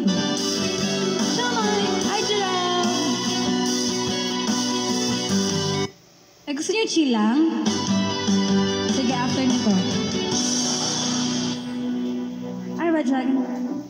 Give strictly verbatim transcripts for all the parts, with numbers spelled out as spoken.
Shamay! Hi, Gerald! Eh, gusto niyo chill lang? Sige, after nito. Ay, ba, Dragon?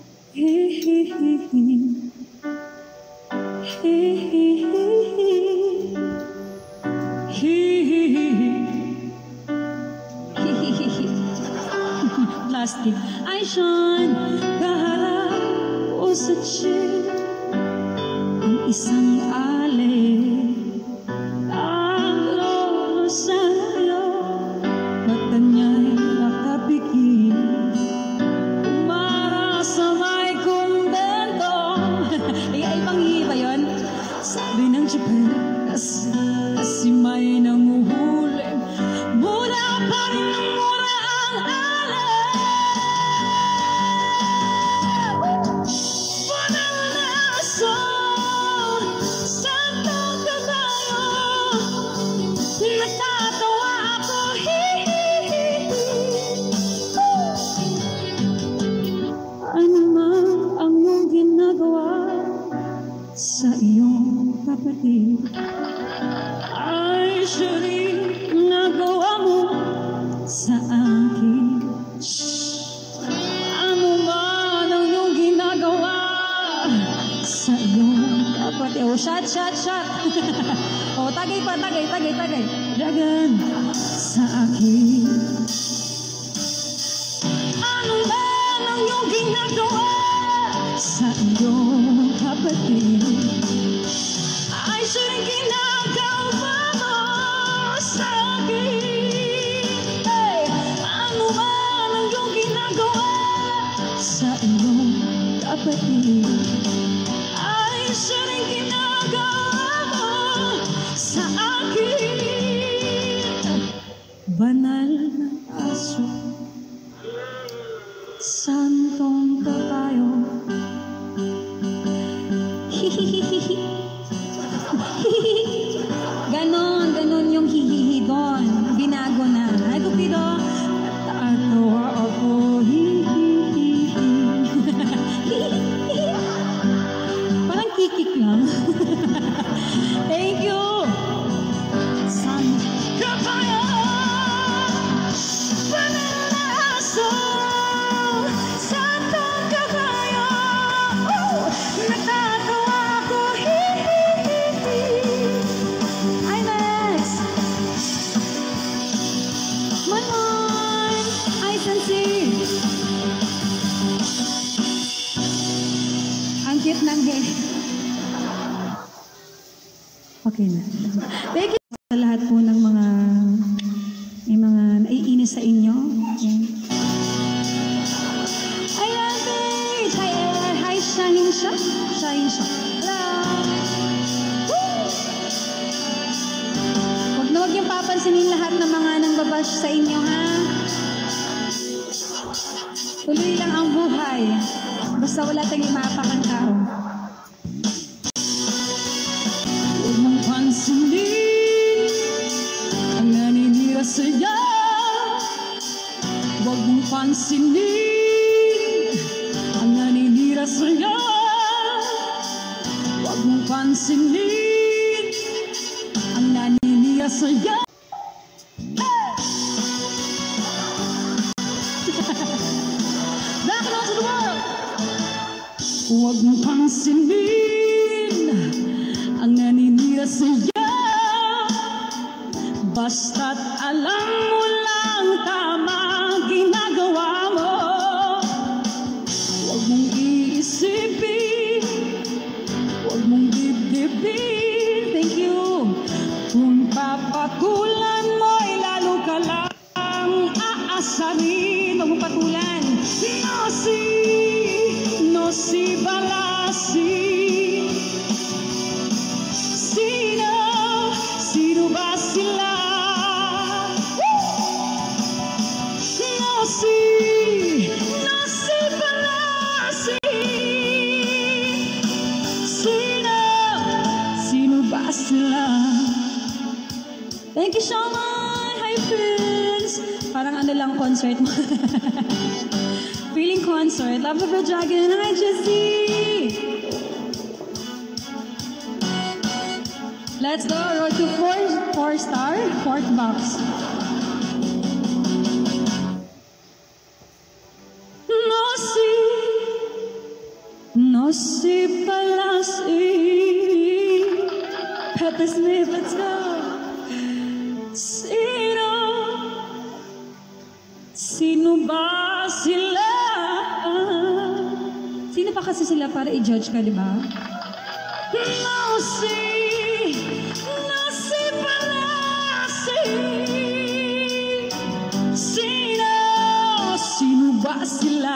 Plastic. Ay, Sean, kaharap o sa chill ang isang alay. Ang lolo sa'yo, mata niya'y nakapikil. Umara sa may kumbento. Ay, ay, pang-iba yun. Sabi ng Japan, kasi, kasi may nanguhuli. Mura pa rin ng mura ang alay. Sa iyong kapatid ay siya rin nagawa mo sa akin. Shhh. Ano man ang iyong ginagawa sa iyong kapatid? Oh, shot, shot, shot. Oh, tagay pa, tagay, tagay, tagay. Dragon sa akin. Ano man ang iyong ginagawa sa iyong kapatid ay siya'y ginagawa mo sa akin. Hey! Ano man ang iyong ginagawa sa iyong kapatid ay siya'y ginagawa mo sa akin. Banal na aso, santong kabayo. Ganon, ganon yung hihihi doon. Binago na. Ay, Cupido. Tatawa ako. Hihihi. Parang kikik lang. Thank you. San Kabayo. Panalaso. Santong kabayo. Natatawa ako. Hi, Max. Manon. Hi, Sensi. Ang cute ng hair. Okay na. Thank you sa lahat po ng mga may mga naiinis sa inyo. Yan. Ayan, Paige. Hi, Ella. Hi, Shahin Shah. Shahin Shah. Hello. Woo! Huwag na huwag yung papansinin lahat ng mga nangbabash sa inyo, ha? Tuloy lang ang buhay. Basta wala tayong mapakang tao. Huwag mong pansinin ang naninira sa'yo. Huwag mong pansinin ang naninira sa'yo. Huwag mong pansinin ang naninira sa'yo. Back to the world. Huwag mong pansinin ang naninira sa'yo. Basta't alam mo lang tama ang ginagawa mo. Huwag mong iisipin, huwag mong dibdibin. Thank you. Kung papatulan mo, ay lalo ka lang aasarin. Huwag mong patulan. No si, no si balasi. Sino, sino ba sila? Woo! ano lang concert mo. Feeling concert. Love of a Dragon. Hi, Jessie! Let's go. Road to four, four star. Fourth box. No si, no si palasi. Pepe Smith, let's go. Sino, sino ba sila? Sino pa kasi sila para i-judge ka, di ba? No si, no si palasi. Sino, sino ba sila?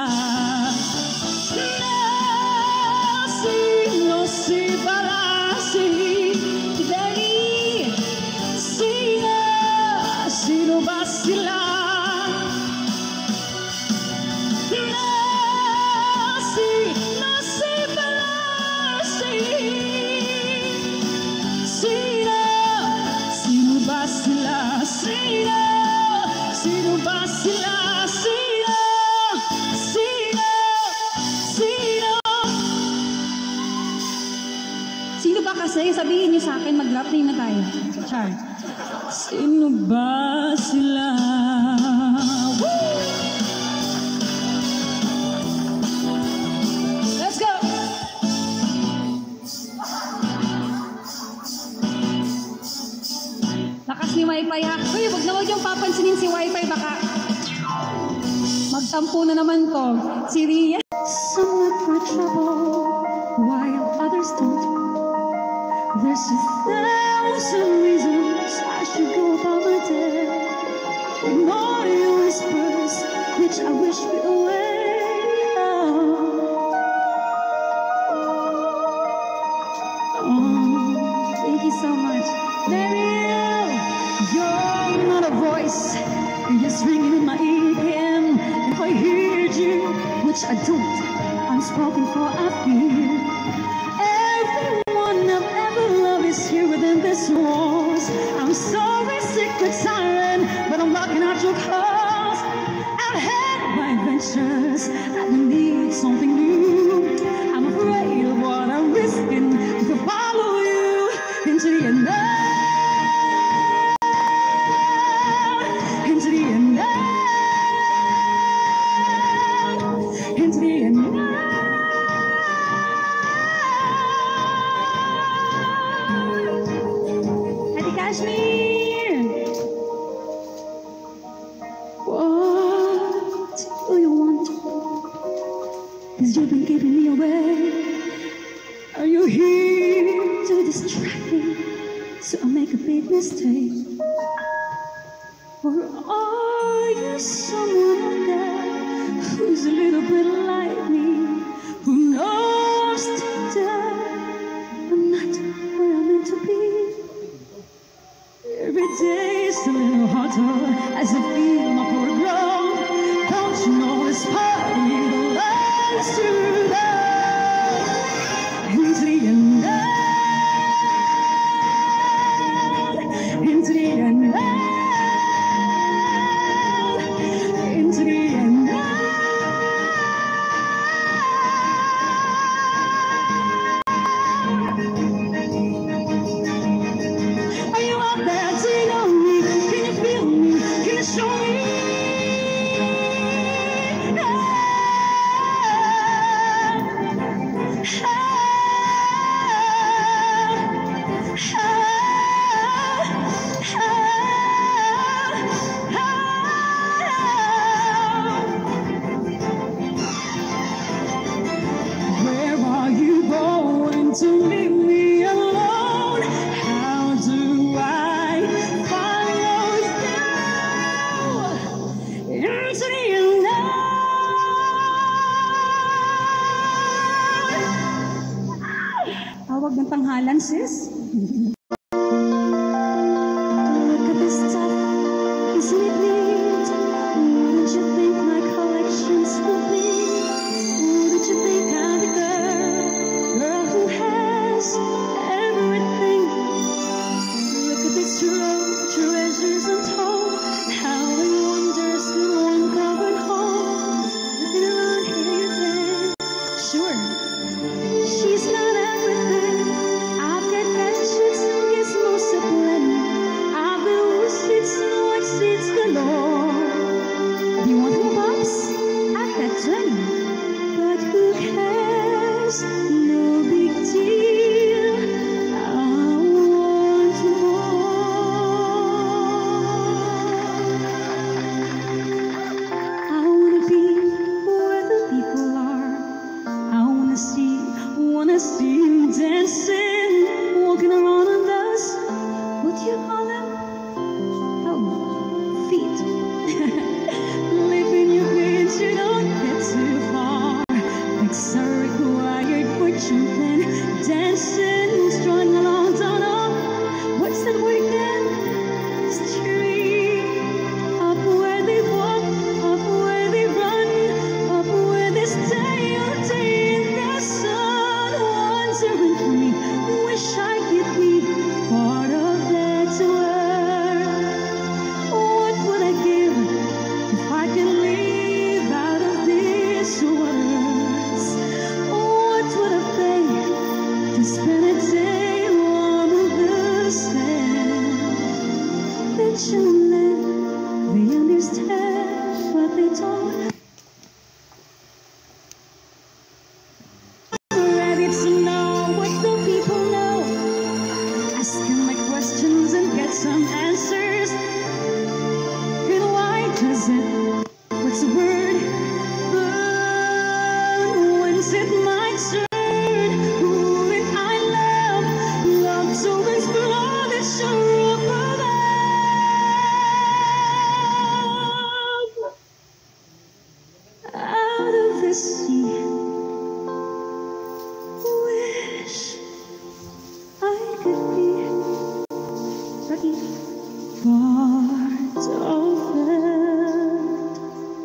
No si, no si palasi. Today, sino, sino ba sila? Sino, sino ba sila? Sino, sino, sino? Sino ba kasi? Sabihin niyo sa akin, mag-rap na na tayo. Char. Sino ba sila? Woo! Let's go! Lakas ni Wi-Fi ha. Uy, wag na wag yung papansinin si Wi-Fi, baka magtampo na naman to. Si Ria. Some look for trouble, while others don't. There's a thousand reasons I should go about my day. Ignore your whispers, which I wish you away. Oh, thank you so much. Mariel, you're not a voice, you're just ringing in my ear again. If I heard you, which I don't, I'm spoken for, I feel. Everyone I've ever loved is here within this walls. I'm sorry, secret siren, but I'm locking out your calls. I've had my adventures, I need something new. I'm afraid of what I'm risking if I follow you into the unknown. You've been giving me away. Are you here to distract me so I make a big mistake? Or are you someone out there who's a little bit like me, who knows today I'm not where I'm meant to be? Every day it's a little harder as I feel my poor grown. Don't you know it's part of me that loves to love into the unknown, into the unknown, into the unknown. Are you out there? Do you know me? Can you feel me? Can you show me? Where are you going to leave me alone? How do I follow you into the unknown? Tawag ng tanghalan, sis. Look at this stuff, isn't it neat? What did you think my collections would be? Who did you think I'm the girl, girl who has everything? Look at these tre treasures untold, how many wonders will last word. But when's it my turn? Who will I love? Love to explore the shore of love. Out of the sea, wish I could be part of it.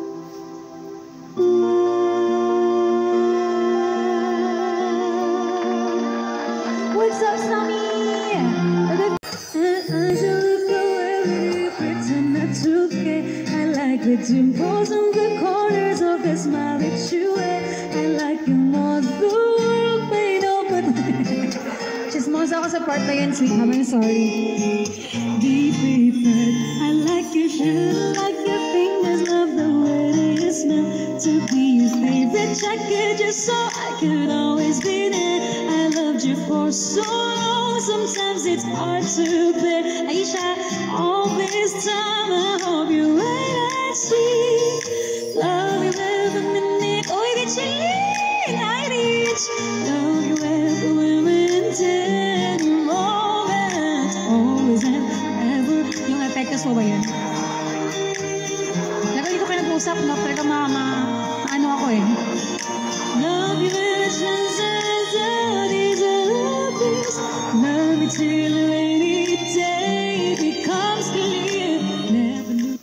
What's up, Sammy? I don't look away, pretend not to care. I like the dimples on the corners of the smile that you wear. I like you more the world may know, but chismosa ako sa part na yan, sweet. I'm sorry. Be prepared. I like your shirt, like your fingers, love the way they smell. To be your favorite jacket, just so I could always be there. I loved you for so long, sometimes it's hard to bear. Aisha, all this time I hope you're right, I see. Love you every minute, oh, you get chilling, I reach. Love you every minute, every moment, always and ever. Yung epektos mo ba yun? Lagay ko kayo nag-usap, no? Talaga ma, ma, ano ako eh. Love you every chance and these are these. Love you till a rainy day becomes clear. Never knew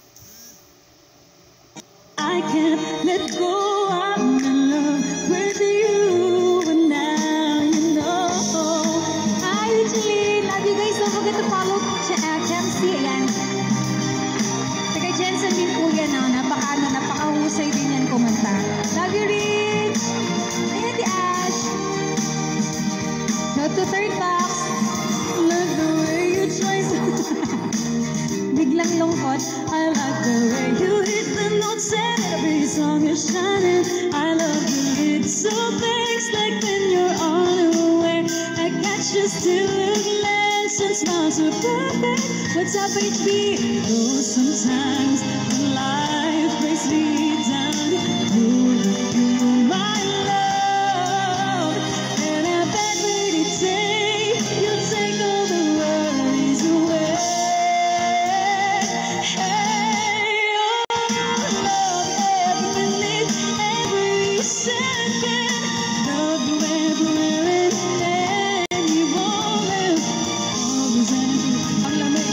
I can't let go. I'm in love with you, and now you know. Hi, Eugene. Love you guys. Don't forget to follow Ch- uh, Chemsy. Ayan. Taga Jensen din po yan. Oh. Napaka, ano, napakahusay din yan kumanta. Love you, Rich. Ayan, di Ash. Note to third box. Love the way you try so biglang lungkot. I like the way you hit the notes and every song is shining. I love the little things like when you're unaware. I got you still a glance and smiles so perfect. What's up, H B? Oh, sometimes when life breaks me down, you're you, my love. And I bet when it take, you take all the worries away. Hey, oh, love every minute, every second. Love you everywhere and any moment. Always and ang lamig.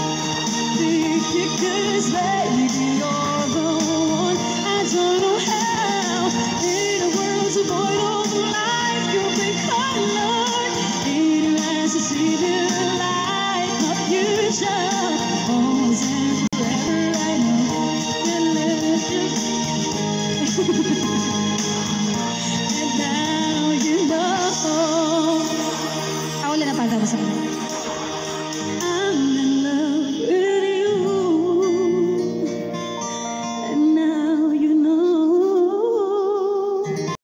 Because baby, you're the one. I don't know how. In a world so void of life, you'll be colored. In your eyes to see the light, my future. Always and forever, I know. And let you. And now you know. Ah, wala na pa tapos ako.